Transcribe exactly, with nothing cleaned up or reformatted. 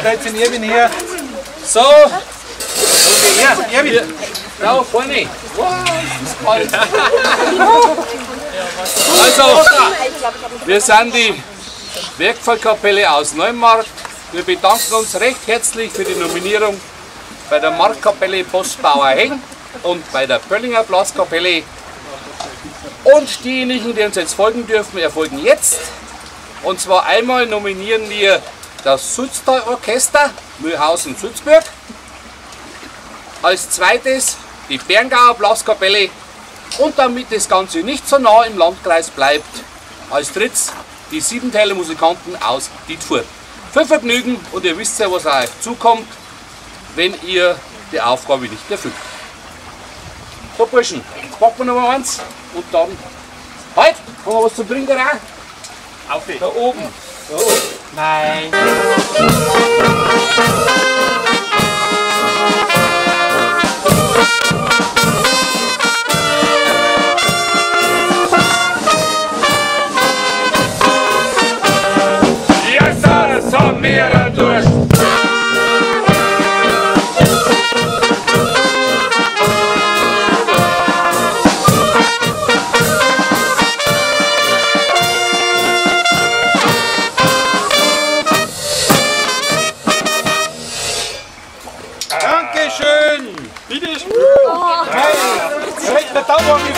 stellt sich Erwin her. So. Okay, ja, Erwin. Da vorne. Wow, ist das kalt. Also, wir sind die Werkvollkapelle aus Neumarkt. Wir bedanken uns recht herzlich für die Nominierung bei der Marktkapelle Postbauer Heng und bei der Pöllinger Blaskapelle. Und diejenigen, die uns jetzt folgen dürfen, erfolgen jetzt. Und zwar einmal nominieren wir das Sulztal-Orchester Mühlhausen-Sulzburg. Als zweites die Berngauer Blaskapelle. Und damit das Ganze nicht so nah im Landkreis bleibt, als drittes die Siebenthaler Musikanten aus Dietfurt. Viel Vergnügen und ihr wisst ja, was auf euch zukommt, wenn ihr die Aufgabe nicht erfüllt. So Burschen, jetzt packen wir noch mal eins und dann halt, haben wir was zum Trinken rein? Auf dich. Da oben. Da oben. Nein. Son mir durch. Dankeschön. Bitte schön. Hey, der Daumen